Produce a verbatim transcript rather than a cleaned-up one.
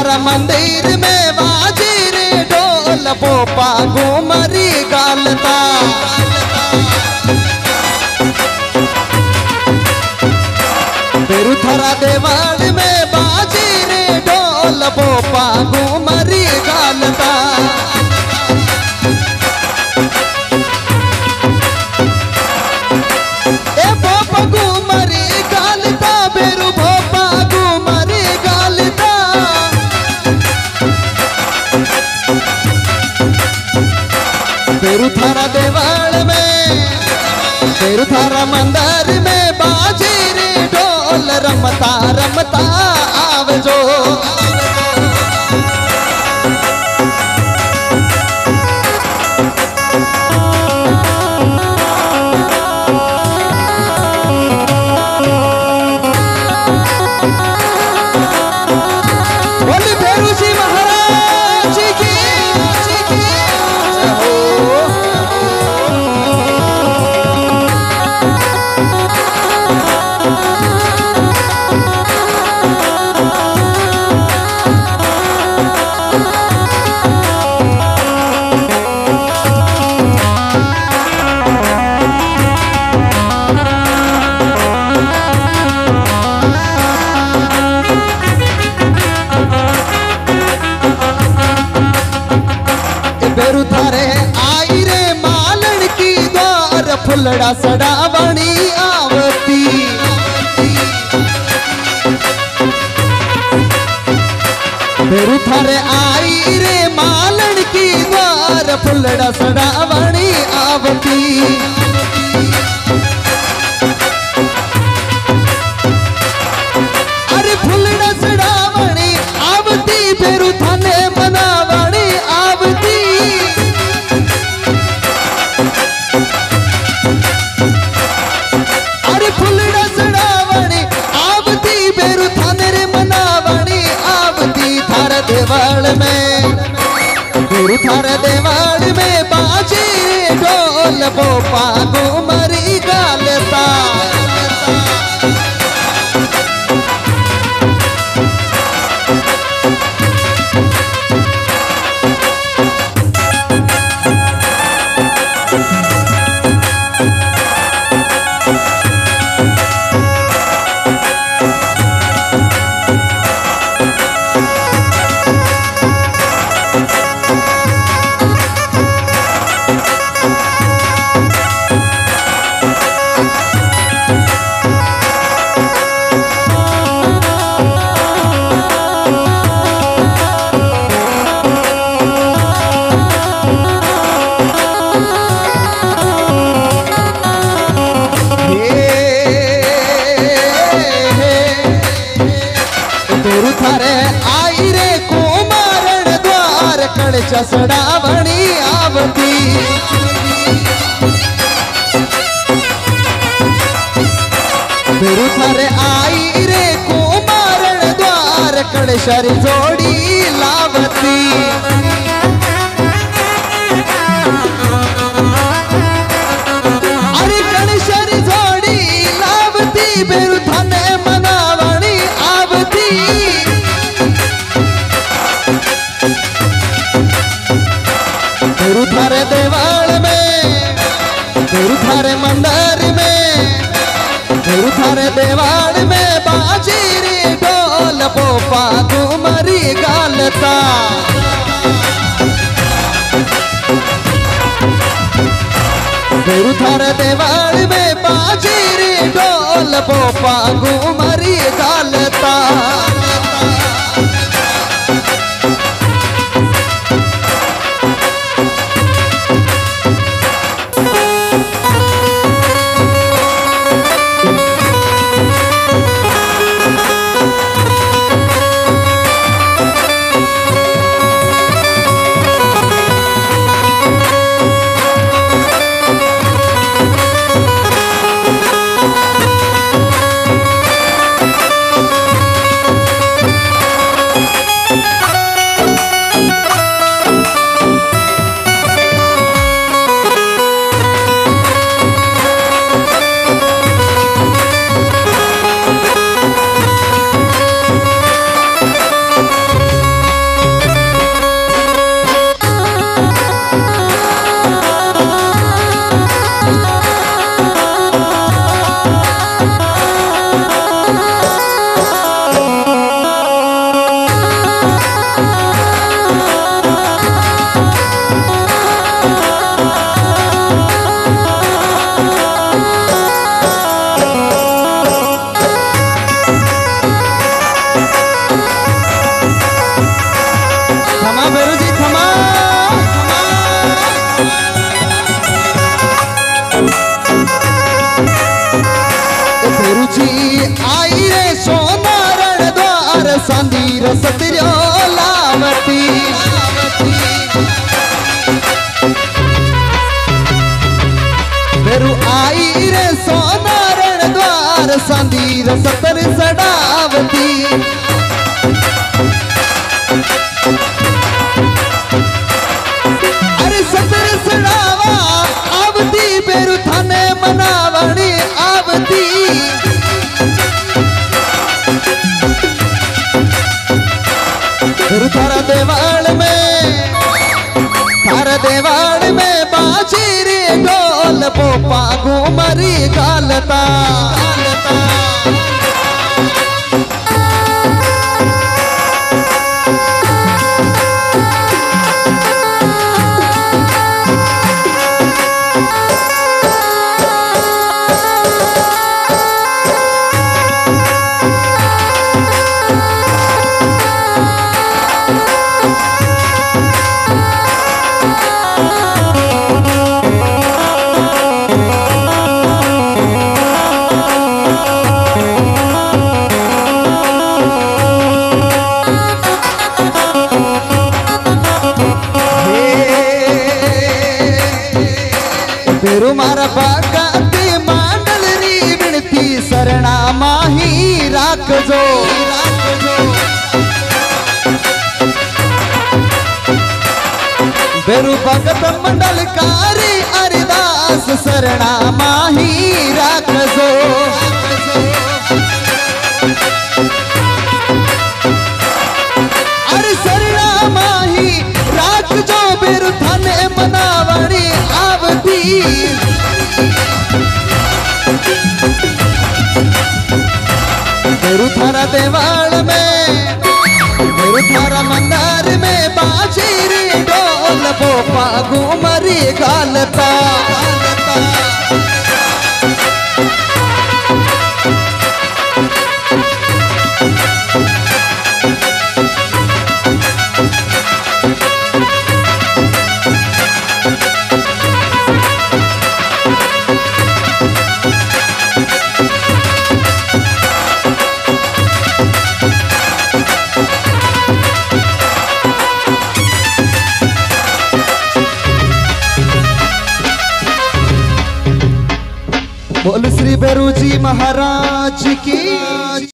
थारा मंदिर में बाजी रे ढोल पोपा घूमरी गालता। बेरू थारा देवाल में बाजी रे ढोल पोपा घूमरी गालता। ए पोपा घूमरी गालता, बेरू पोपा घूमरी गालता। बेरू थारा देवाल में, बेरू थारा मंदिर में बाजी रे ढोल रमता रमता आवजो। बोली भेरू जी महाराज की बेरू थारे आई रे मालन की द्वार फुलड़ा सड़ा बनी आवती। बेरू थारे आई रे मालन की द्वार फुलड़ा सड़ा बनी आवती। अरे फुलड़ा सड़ा बनी आवती, बेरू थाने मनावणी आवती। अरे फुलड़ा सड़ावणी आवती, बेरू थाने रे मनावणी आवती। थार देवाल में, बेरू थार देवाल में बाजी ढोल पोपा घूमरी गालता। बेरू थारे आई रे कुमारण द्वार कणचा सड़ावणी आवती। बेरू थारे आई रे कुमारण द्वार कणशारी जोड़ी लावती। अरे कणशारी जोड़ी लावती, बेरू थाने मनावणी आवती। बेरू थारे देवाल में, बेरू थारे मंदिर में, बेरू थारे देवाल में बाजी रे ढोल पोपा घूमरी गालता। बेरू थारे देवाल में बाजी रे ढोल पोपा घूमरी गालता। गुरुजी आई रे सोनारण द्वार सांदी रसत्यो लावती बेरू आई रे सोनारण द्वार सांदी रसतर सडावती अरे सतर सडावा आवती बेरू थाने मनावणी आवती बेरू थारा देवाल में थारा देवाल में बाजी रे ढोल पोपा घूमरी गालता बेरू मारा बागाती मांडल री विनती शरणा माही राखजो बेरू भगत मंडल कारी अरिदास शरणा माही राखजो अरे शरणा माही राखजो बेरू थाने मनावणी आवती बेरू थारा देवाल में बेरू थारा मंदिर में बाजी रे ढोल पोपा घूमरी गालता बोल श्री बेरू जी महाराज की।